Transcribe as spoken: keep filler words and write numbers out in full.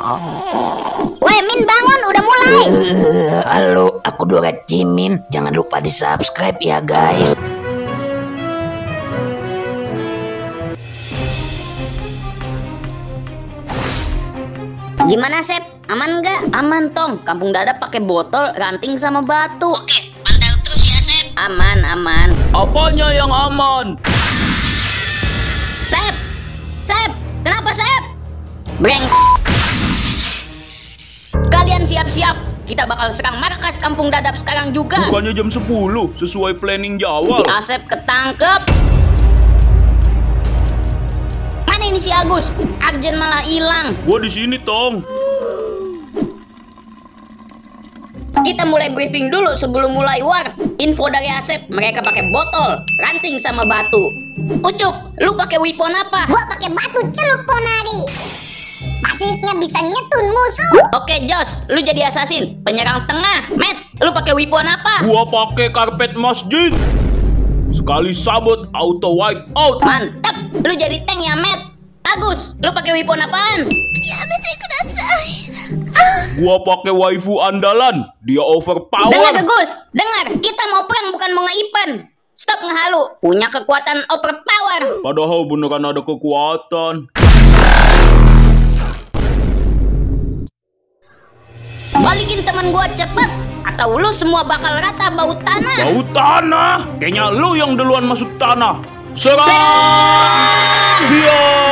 Weh Min, bangun, udah mulai. Uh, halo, aku Dora Cimin. Jangan lupa di subscribe ya guys. Gimana Sep? Aman nggak? Aman Tong, kampung Dadap pakai botol, ranting sama batu. Oke, pantau terus ya Sep. Aman, aman. Apanya yang aman? Sep, Sep, kenapa Sep? Brengs. Kalian siap-siap, kita bakal serang markas kampung Dadap sekarang juga. Bukannya jam sepuluh, sesuai planning Jawa. Si Asep ketangkep. Mana ini si Agus? Arjen malah hilang. Gua di sini, Tong. Kita mulai briefing dulu sebelum mulai war. Info dari Asep, mereka pakai botol, ranting sama batu. Ucup, lu pakai weapon apa? Gua pakai batu celup Ponari. Asisnya bisa nyetun musuh. Oke Jos, lu jadi assassin, penyerang tengah. Matt, lu pakai weapon apa? Gua pakai karpet masjid. Sekali sabut auto wipe out. Mantap, lu jadi tank ya Matt. Agus, lu pakai weapon apaan? Ya betul kudasai. Gua pakai waifu andalan. Dia overpower. Dengar Agus, dengar, kita mau perang bukan mau nge-event. Stop ngehalu, punya kekuatan overpower. Padahal beneran ada kekuatan. Balikin teman gua cepet, atau lu semua bakal rata bau tanah. Bau tanah. Kayaknya lu yang duluan masuk tanah. Serang! Serang! Dia!